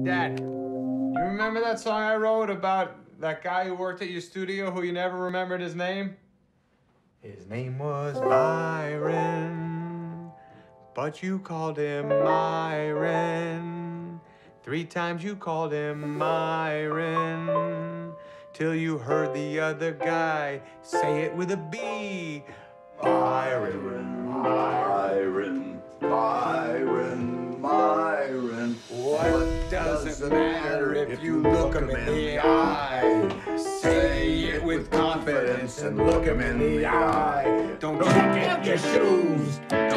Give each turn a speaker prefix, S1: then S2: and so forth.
S1: Dad, you remember that song I wrote about that guy who worked at your studio who you never remembered his name? His name was Byron, but you called him Myron. 3 times you called him Myron, till you heard the other guy say it with a B. Byron,
S2: Byron, Byron, Byron.
S1: What does it matter if you look him in the eye? Say it with confidence and look him in the eye. Don't kick in your shoes.